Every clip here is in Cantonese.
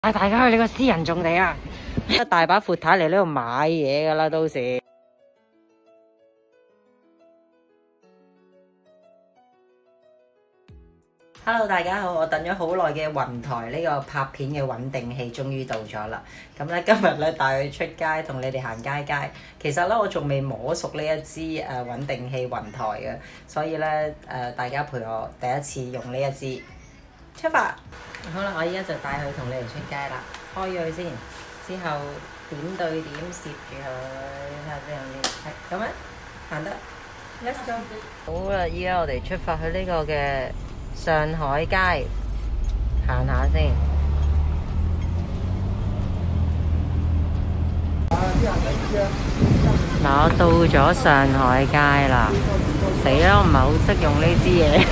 帶大家去呢個私人種地啊！大把闊太嚟呢度買嘢噶啦，到時。Hello， 大家好！我等咗好耐嘅雲台呢個拍片嘅穩定器終於到咗啦。咁咧今日咧帶佢出街同你哋行街街。其實咧我仲未摸熟呢一支穩定器雲台嘅，所以咧大家陪我第一次用呢一支。出發！好啦，我依家就帶佢同你哋出街啦。開咗佢先，之後點對點攝住佢，睇下先有啲係咁樣行得。Let's go！ 好啦，依家我哋出發去呢個嘅上海街行下先。嗱，我到咗上海街啦，死啦！我唔係好識用呢支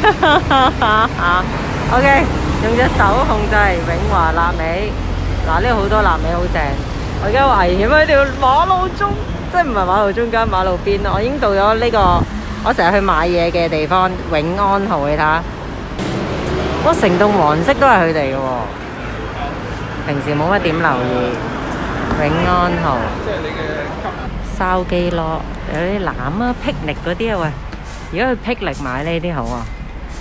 嘢。OK， 用隻手控制永華臘味。嗱，呢度好多臘味好正。我而家危險喺條馬路中，即係唔係馬路中間，馬路邊啦。我已經到咗呢個我成日去買嘢嘅地方永安號，你睇下。我成棟黃色都係佢哋嘅喎，平時冇乜點留意。永安號，筲箕螺，有啲欖啊、霹靂嗰啲啊喂，而家去霹靂買呢啲好啊。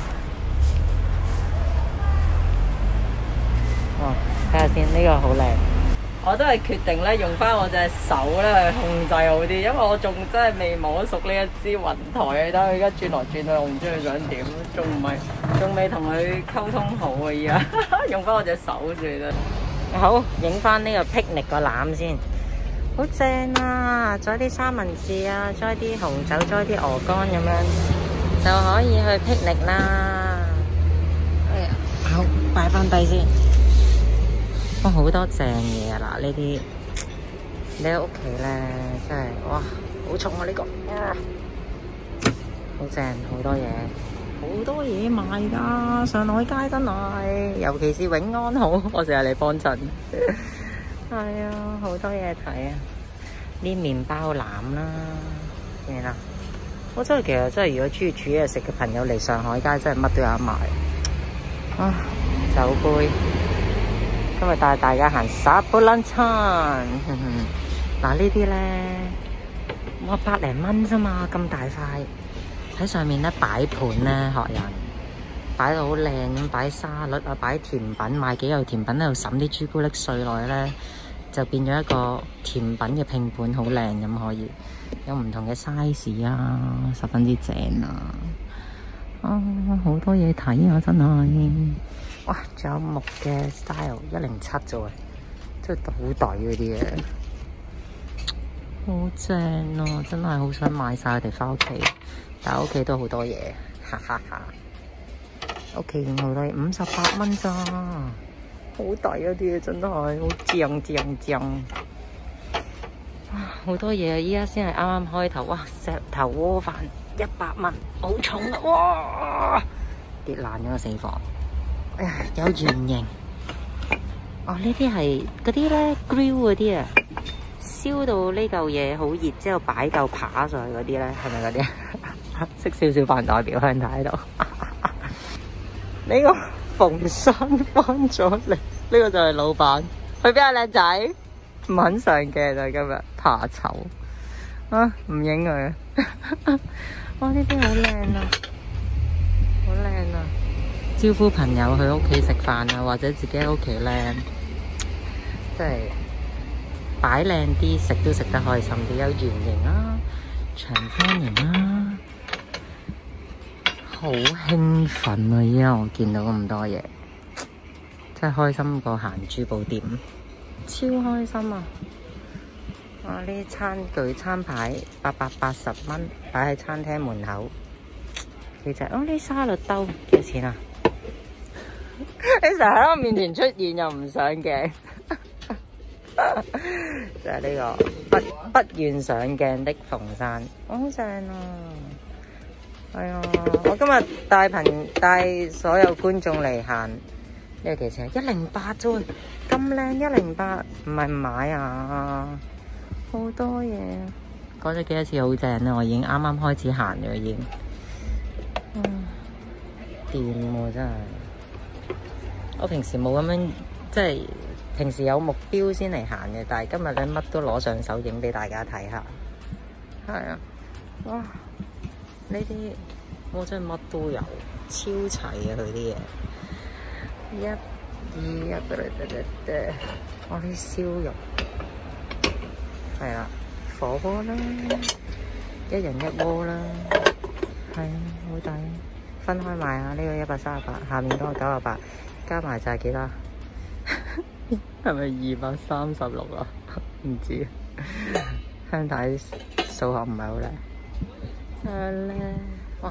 哦，睇下先，呢個好靚。我都係決定咧用翻我隻手咧去控制好啲，因為我仲真係未摸熟呢一支雲台。你睇佢而家轉來轉去，我唔知佢想點，仲未同佢溝通好啊！而家用翻我隻手算啦。好，影翻呢個霹靂個籃先，好正啊！再啲三文治啊，再啲紅酒，再啲鵝肝咁樣，就可以去霹靂啦。哎呀，好，擺翻低先。哇，好多正嘢啊！嗱，呢啲你喺屋企咧，真係哇，好重啊呢個，好正，好多嘢，好多嘢賣噶，上海街真係，尤其是永安好，我成日嚟幫襯。係啊，好多嘢睇啊！啲麵包籃啦，咩啦？我真係其實真係，如果中意煮嘢食嘅朋友嚟上海街，真係乜都有得賣。啊，酒杯。今日帶大家行沙布蘭餐，嗱呢啲咧，哇100零蚊啫嘛，咁大塊，喺上面咧擺盤咧，學人擺到好靚咁，擺沙律啊，擺甜品，買幾樣甜品喺度揼啲朱古力碎落去咧，就變咗一個甜品嘅拼盤，好靚咁可以，有唔同嘅 size 啊，十分之正啊！啊，好多嘢睇啊，真係〜哇！仲有木嘅 style 107啫喎，真係好抵嗰啲嘢，好正咯！真係好想買晒佢哋翻屋企，但係屋企都好多嘢，哈哈哈！屋企仲好多嘢，58蚊咋，好抵嗰啲嘢真係好正。哇！好多嘢啊！依家先係啱啱開頭，哇！石頭鍋飯100蚊，好重啊！哇！跌爛咗個死火。哎呀，有圓形哦！呢啲係嗰啲咧 grill 嗰啲啊，燒到呢嚿嘢好熱之後擺嚿扒上去嗰啲咧，係咪嗰啲？識少少扮代表向睇喺度。呢個馮生翻咗嚟，呢個就係老闆。去邊啊，靚仔？唔肯上鏡啊，今日怕醜啊，唔影佢。哇！呢啲好靚啊，好靚啊！招呼朋友去屋企食飯啊，或者自己喺屋企咧，即係擺靚啲，食都食得開心啲，有圓形啦、長方形啦，好興奮啊！依家我見到咁多嘢，真係開心過行珠寶店，超開心啊！哇！呢啲餐具餐牌880蚊，擺喺餐廳門口，幾隻？哦，呢沙律兜幾多錢啊？你成日喺我面前出現又唔上鏡，就係呢個不願上鏡的馮生，好正啊！係啊，我今日帶所有觀眾嚟行呢個幾錢？108啫喎，咁靚108，唔係唔買啊！好多嘢，講咗幾多次好正啦，我已經啱啱開始行咗已經，掂喎真係。我平時冇咁樣即係平時有目標先嚟行嘅，但係今日咧乜都攞上手影俾大家睇下。係啊，哇！呢啲我真係乜都有，超齊啊佢啲嘢。1、2、我啲燒肉係啦，火鍋啦，一人一鍋啦，係啊，好抵。分開賣啊！呢個138，下面嗰個98，加埋就係幾多？係咪236啊？唔知。香仔數學唔係好叻。哇！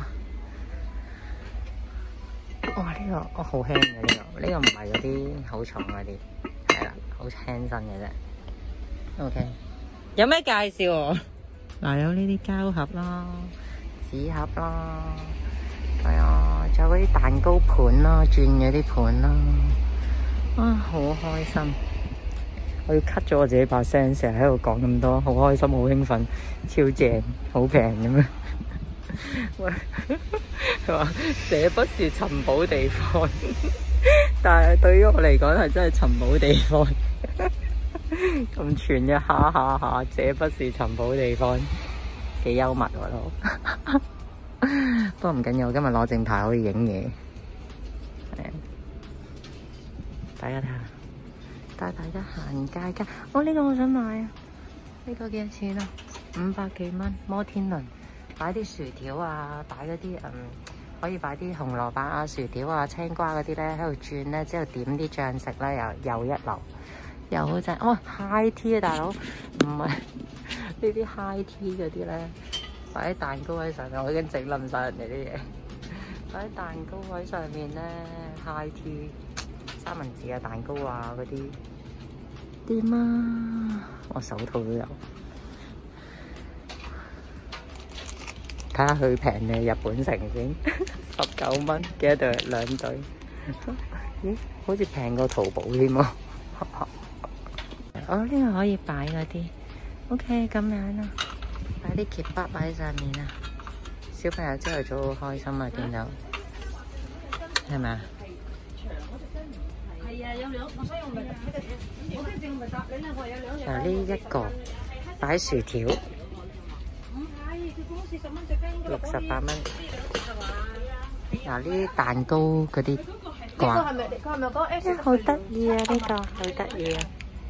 哇！呢個我好輕嘅呢個唔係嗰啲好重嗰啲，係啦，好輕身嘅啫。OK， 有咩介紹喎？嗱，有呢啲膠盒啦、紙盒啦，係啊，仲有嗰啲蛋糕盤啦、轉嗰啲盤啦，啊，好開心！我要 cut 咗我自己把聲，成日喺度講咁多，好開心，好興奮，超正，好平咁樣。喂，佢話這不是尋寶地方，但係對於我嚟講係真係尋寶地方。咁串嘅下，這不是尋寶地方，幾幽默喎都。不過唔緊要，我今日攞正牌可以影嘢。大家睇下，帶大家行街街。哦，呢個我想買啊！呢個幾多錢啊？500幾蚊，摩天輪。擺啲薯條啊，擺嗰啲可以擺啲紅蘿蔔啊、薯條啊、青瓜嗰啲咧喺度轉咧，之後點啲醬食咧，又一流，又好正。哇 ，high tea 啊，大佬，唔係呢啲 high tea 嗰啲咧，擺喺蛋糕位上面，我已經整冧晒人哋啲嘢。擺喺蛋糕位上面咧 ，high tea 三文治啊、蛋糕啊嗰啲點啊？我手套都有。睇下佢平嘅日本城先，19蚊，幾多對？2對。咦？好似平過淘寶添喎。哦，呢個可以擺嗰啲。OK， 咁樣啦，擺啲揭巴擺喺上面啊。小朋友朝頭早好開心啊，見到係咪啊？係啊，有兩，所以我咪我跟住我咪答你啦，我有兩樣。呢一個擺薯條。68蚊。嗱，呢啲蛋糕嗰啲掛，好得意啊！呢個好得意啊！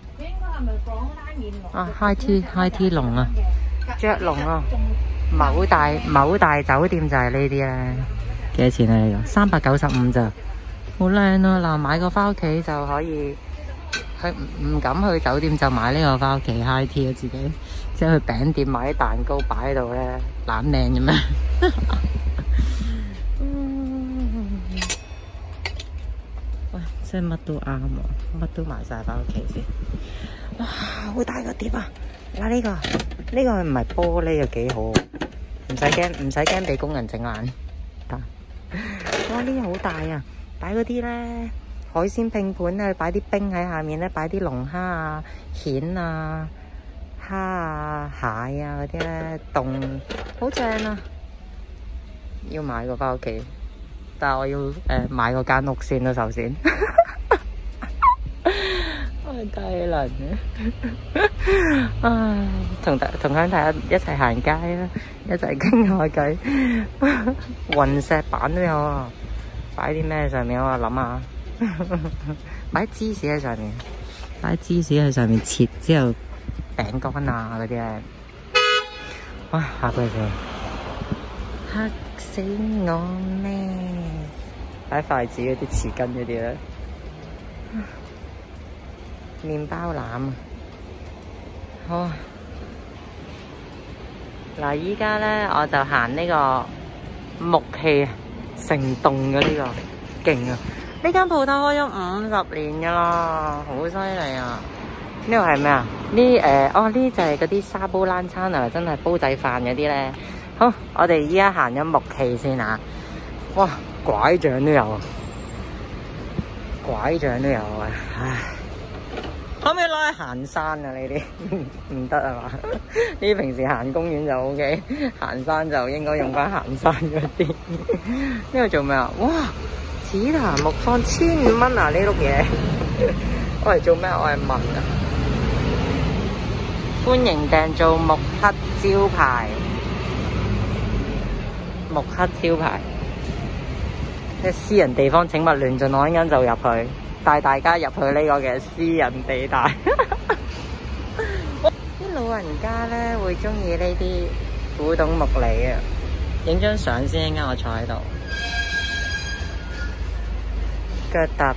啊 ，high tea 龍啊，雀龍啊，某大酒店就係呢啲咧。幾多錢啊？呢個395咋，好靚啊！嗱，買個翻屋企就可以，佢唔敢去酒店就買呢個翻屋企 high tea 啊，自己。即係去餅店買啲蛋糕擺喺度咧，懶靚嘅咩？喂，真係乜都啱喎，乜都買晒翻屋企先。哇，好大個碟啊！嗱，呢個唔係玻璃又幾好，唔使驚俾工人整爛。得，哇，呢個好大啊！擺嗰啲咧海鮮拼盤咧，擺啲冰喺下面咧，擺啲龍蝦啊、蜆啊。蝦啊、蟹啊嗰啲咧凍，好正啊！要買個翻屋企，但係我要買個間屋先啦，首先。低能嘅，唉，同鄉睇一齊行街啦，一齊傾下偈。雲石板都有啊，擺啲咩上面我諗下，擺芝士喺上面，擺芝士喺上面切之後。餅乾啊嗰啲咧，哇嚇鬼死，嚇死我咩？擺筷子嗰啲匙羹嗰啲咧，麵包籃啊，好。嗱，依家咧我就行呢個木器成棟嘅呢個，勁啊！呢間鋪頭開咗50年噶啦，好犀利啊！呢個係咩啊？呢就係嗰啲沙煲冷餐啊，真係煲仔飯嗰啲咧。好，我哋依家行咗木器先啊。哇，拐杖都有啊！拐杖都有啊！唉，可唔可以攞去行山啊？呢啲唔得啊嘛？呢啲平時行公園就 OK， 行山就應該用翻行山嗰啲。呢個做咩啊？哇！紫檀木方1500蚊啊！呢碌嘢。 我嚟做咩？我係問啊！歡迎訂做木刻招牌，木刻招牌。即係私人地方請勿亂進，我一陣就入去，帶大家入去呢個嘅私人地帶。啲老人家咧會中意呢啲古董木嚟啊！影張相先，啱我坐喺度，腳踏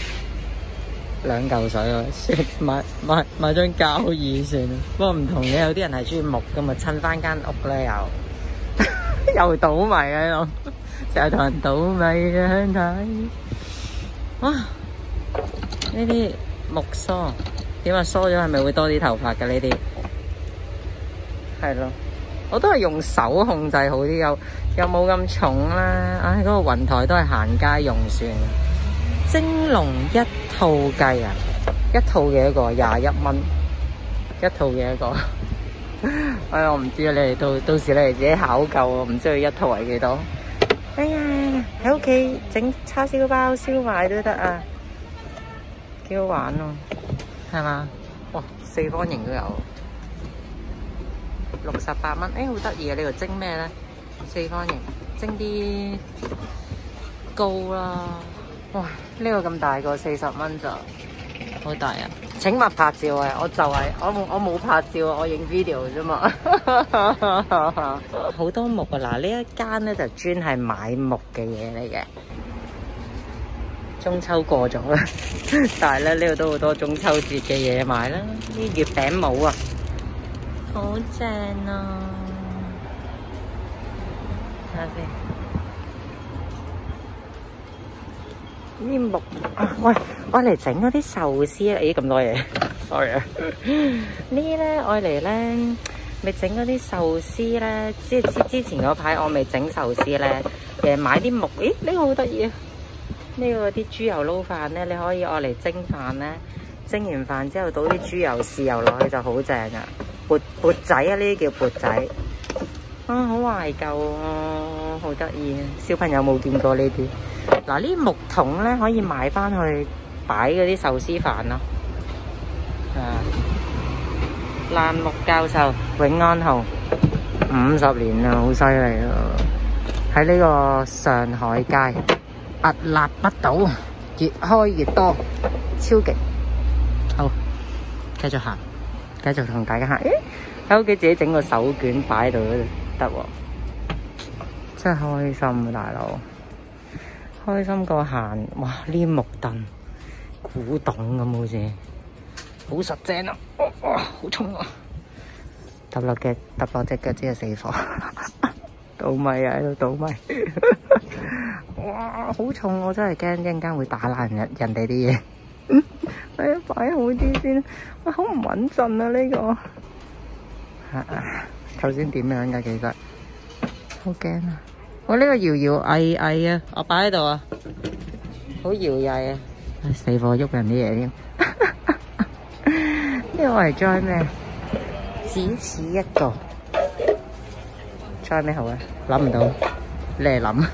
2嚿水喎，買張膠椅算啦。不過唔同嘅，有啲人係中意木噶嘛，襯翻間屋咧又倒米喺度，成日同人倒米嘅香睇。哇！呢啲木梳點啊？梳咗係咪會多啲頭髮㗎？呢啲係咯。我都係用手控制好啲，又冇咁重啦。唉，嗰個雲台都係行街用算。蒸籠一套計啊！一套幾多個？21蚊。一套幾多個？哎呀，我唔知啊！你哋到時你哋自己考究啊！唔知佢一套係幾多？哎呀，喺屋企整叉燒包燒賣都得啊！幾好玩咯，係嘛？哇，4方形都有。68蚊，好得意啊！呢度蒸咩咧？4方形，蒸啲糕啦。哇！呢個咁大個40蚊咋，好大啊！請勿拍照啊！我冇拍照啊，我影 video 啫嘛。好多木啊！嗱，呢一間咧就專係買木嘅嘢嚟嘅。中秋過咗啦，但係咧呢度都好多中秋節嘅嘢買啦。啲月餅帽啊！好正啊！睇下先，啲木啊，喂，我嚟整嗰啲壽司啊！咦，咁多嘢 ，sorry 啊！呢咧，我嚟咧，咪整嗰啲壽司咧，即係之前嗰排我未整壽司咧，買啲木，咦，呢個好得意啊！呢個啲豬油撈飯咧，你可以愛嚟蒸飯咧，蒸完飯之後倒啲豬油豉油落去就好正啊！缽仔啊，呢啲叫缽仔啊，好懷舊啊，好得意啊！小朋友冇見過呢啲。嗱，呢啲木桶咧可以買翻去擺嗰啲壽司飯咯。爛木教授永安號50年啦，好犀利啊！喺呢個上海街屹立不倒，越開越多，超勁。好，繼續行。繼續同大家行，喺屋企自己整個手卷擺喺度都得喎，真係開心啊！大佬，開心過行。哇！呢啲木凳古董咁，好似好實正啊！哇，好重啊！揼落隻腳趾係死火，倒米啊喺度倒米。哇，好重！我真係驚一陣間會打爛人哋啲嘢。哎呀，擺好啲先，哇，好唔穩陣啊呢個。頭先點樣噶？其實好驚啊！我呢個搖搖曳曳啊，我擺喺度啊，好搖曳啊！死火喐人啲嘢添。呢個我嚟栽咩？只此一個，栽咩好啊？諗唔到，你嚟諗。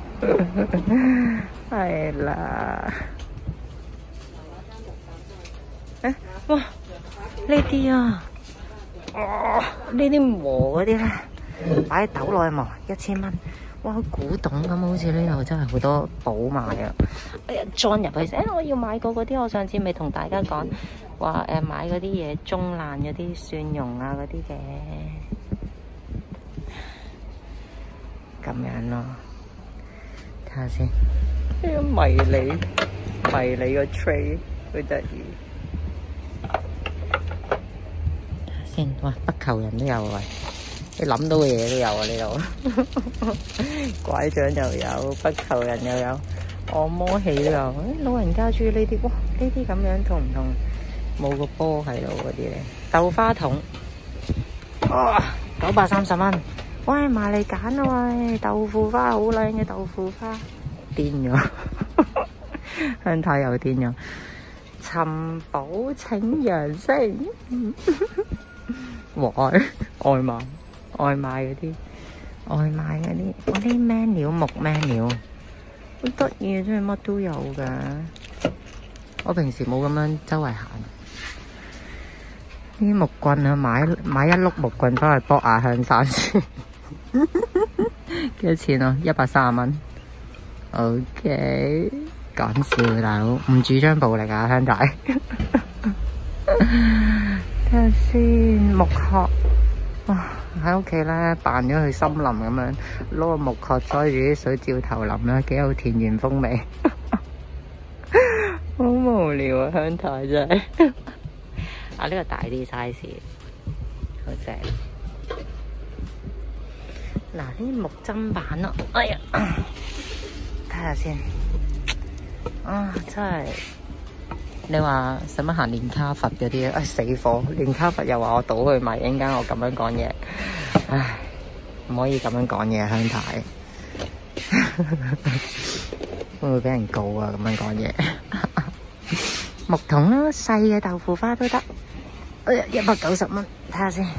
係啦。哇！呢啲啊，呢啲磨嗰啲咧，擺豆落去磨1000蚊，哇！古董咁，好似呢度真係好多寶賣啊！哎呀，裝入去先，我要買過嗰啲，我上次未同大家講話買嗰啲嘢中爛嗰啲蒜蓉啊嗰啲嘅，咁樣咯，睇下先。呢個迷你個 tray 好得意。先，哇！不求人都有啊，你諗到嘅嘢都有啊呢度，拐杖又有，不求人又有，按摩器都有。老人家中意呢啲，哇！呢啲咁樣痛唔痛？冇個波喺度嗰啲咧，豆花筒，哇！930蚊，喂，埋嚟揀啊喂！豆腐花好靚嘅豆腐花，癲咗，香太又癲咗，尋寶請揚聲。外賣嗰啲，我啲咩料木咩料，好得意啊！真係乜都有噶。 我平時冇咁樣周圍行。啲木棍啊，買一碌木棍翻去卜下香山先。幾多錢啊？130蚊。OK， 講笑大佬，唔主張暴力啊，香仔。睇下先，木殼。哇！喺屋企咧扮咗去森林咁樣，攞個木殼載住啲水照頭淋啦，幾有田園風味。好無聊啊，香台真係。啊，呢個大啲 size， 好正。嗱，呢啲木砧板咯，哎呀，睇下先。啊，真係。你話使乜行練卡佛嗰啲？哎，死火！練卡佛又話我倒去買，陣間我咁樣講嘢，唉，唔可以咁樣講嘢，香太。會唔會俾人告啊？咁樣講嘢。木桶啦，細嘅豆腐花都得。哎呀，190蚊，睇下先。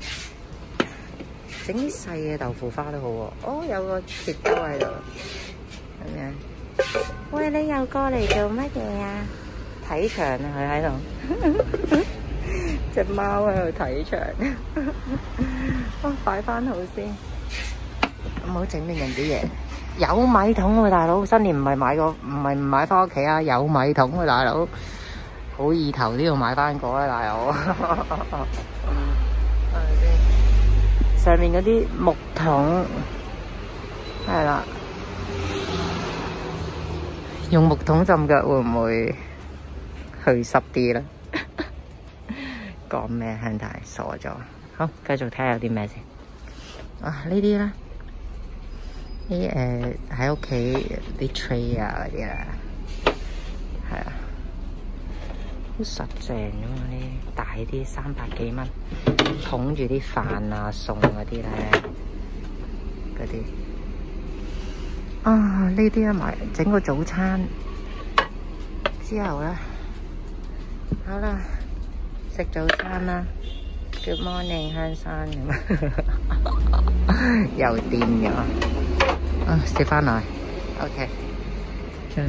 整啲細嘅豆腐花都好喎。哦，有個鐵兜喺度。咁樣。喂，你又過嚟做乜嘢啊？睇場啊，佢喺度，隻貓喺度睇場。哦，擺翻好先，唔好整亂人啲嘢。有米桶喎，大佬，新年唔係唔買翻屋企啊，有米桶喎，大佬，好意頭都要買翻個啊，大佬。上面嗰啲木桶係啦，用木桶浸腳會唔會去濕啲啦？講咩香太傻咗？好，繼續睇下有啲咩先。啊，呢啲咧，啲喺屋企啲 tray 啊嗰啲啦，係啊，好實淨㗎嘛，呢大啲300幾蚊，捧住啲飯啊餸嗰啲咧，嗰啲啊呢啲啊買整個早餐之後咧。好啦，食早餐啦。Good morning， 香山咁又癲咗。啊，食翻嚟。OK。仲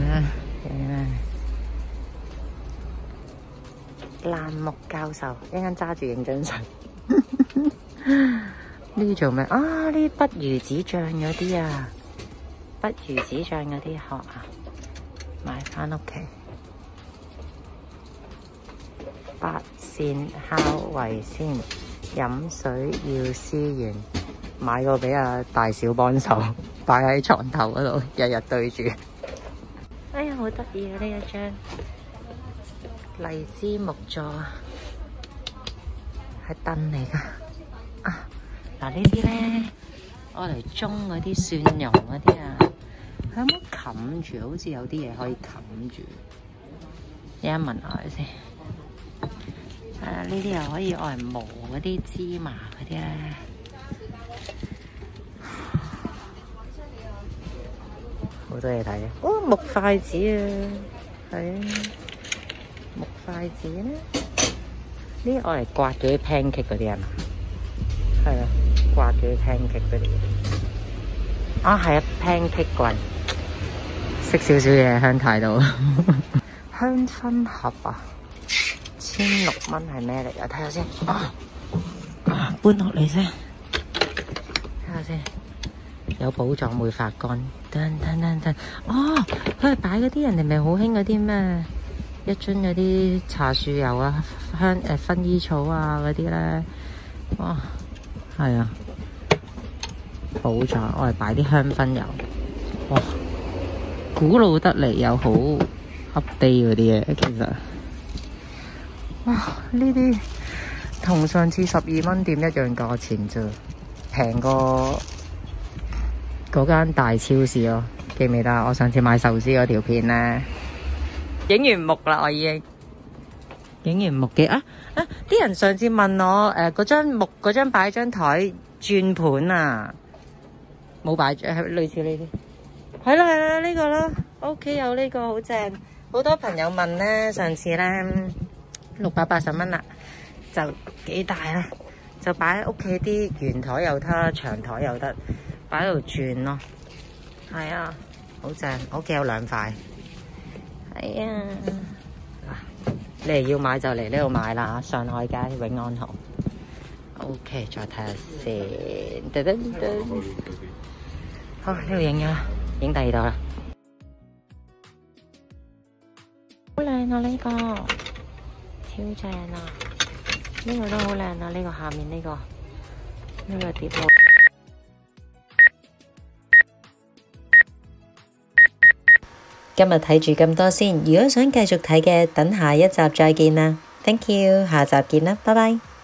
有蘭木教授，一陣間揸住影張相。呢啲做咩？啊，呢啲不魚子醬嗰啲啊，不魚子醬嗰啲殼啊，買翻屋企。八扇烤圍先，飲水要思源，買個俾阿大小幫手，擺喺床頭嗰度，日日對住。哎呀，好得意啊！呢一張荔枝木座啊，係凳嚟噶。啊，嗱呢啲咧，我嚟舂嗰啲蒜蓉嗰啲啊，佢有冇冚住？好似有啲嘢可以冚住。一聞下佢先。呢啲又可以愛嚟磨嗰啲芝麻嗰啲咧，好多嘢睇啊！哦，木筷子啊，係啊，木筷子咧，呢啲愛嚟刮嗰啲 pancake 嗰啲啊嘛，係啊，刮嗰啲 pancake 嗰啲。啊，係啊 ，pancake 棍，識少少嘢香太度。香薰盒啊！16蚊係咩嚟啊？睇下先。搬落嚟先。睇下先。有寶藏會發乾。噔。哦，佢係擺嗰啲人哋咪好興嗰啲咩？一樽嗰啲茶樹油啊、薰衣草啊嗰啲咧。哇，係啊。寶藏，我係擺啲香薰油。哇，古老得嚟又好 update 嗰啲嘢，其實。哇！呢啲同上次12蚊店一樣價錢啫，平過嗰間大超市咯。記唔記得我上次買壽司嗰條片咧？影完木啦，我已經影完木嘅啊！啲人上次問我嗰張木嗰張擺張台轉盤啊，冇擺係類似呢啲。係啦，呢個啦，我屋企有呢個好正。好多朋友問咧，上次咧。680蚊啦，就幾大啦，就擺喺屋企啲圓台又得，長台又得，擺喺度轉咯。係啊，好正，我屋企有2塊。係啊， 你哋要買就嚟呢度買啦，上海街永安豪。OK， 再睇下先。噔噔噔。好，呢度影啊，影第二度啦。好靚啊！呢個超正啊！呢個都好靚啊！呢個下面呢個碟路。今日睇住咁多先，如果想繼續睇嘅，等下一集再見啦。Thank you，下集見啦，拜拜。